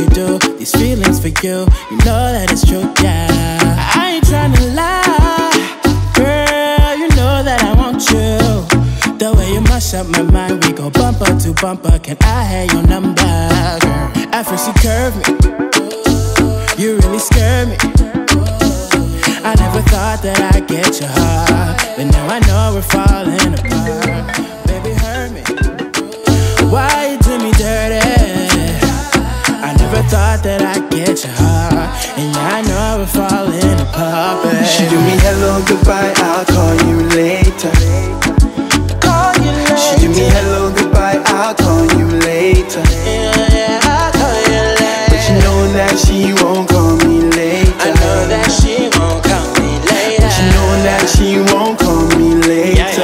you do, these feelings for you, you know that it's true, yeah. I ain't tryna lie, girl, you know that I want you. The way you mash up my mind, we go bumper to bumper. Can I have your number, girl? At first you curve me, you really scare me. I never thought that I'd get your heart, but now I know we're falling apart. Baby, hurt me, why you do me dirty? I never thought that I'd get your heart, and now I know we're falling apart, baby. She do me hello, goodbye, I'll call you later. She do me hello, goodbye, I'll call you later. Yeah, I'll call you later. But you know that she won't call me later. I know that she won't call me later. But you know that she won't call me later.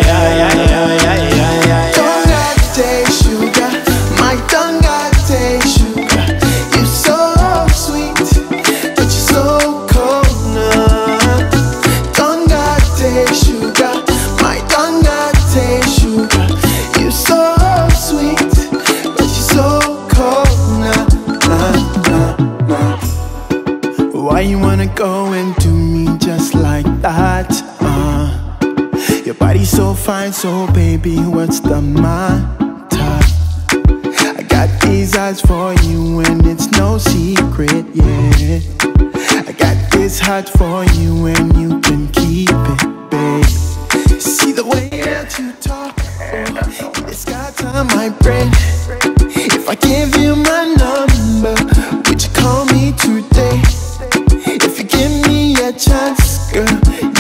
Donga sugar, my donga sugar. You're so sweet, but you're so cold now. Donga sugar, my donga sugar. You're so sweet, but you're so cold now. Why you wanna go and do me just like that? Your body's so fine, so baby, what's the matter? I got these eyes for you and it's no secret, yeah. I got this heart for you and you can keep it, babe. See the way that you talk, oh, it's got on my brain. If I give you my number, would you call me today? If you give me a chance, girl,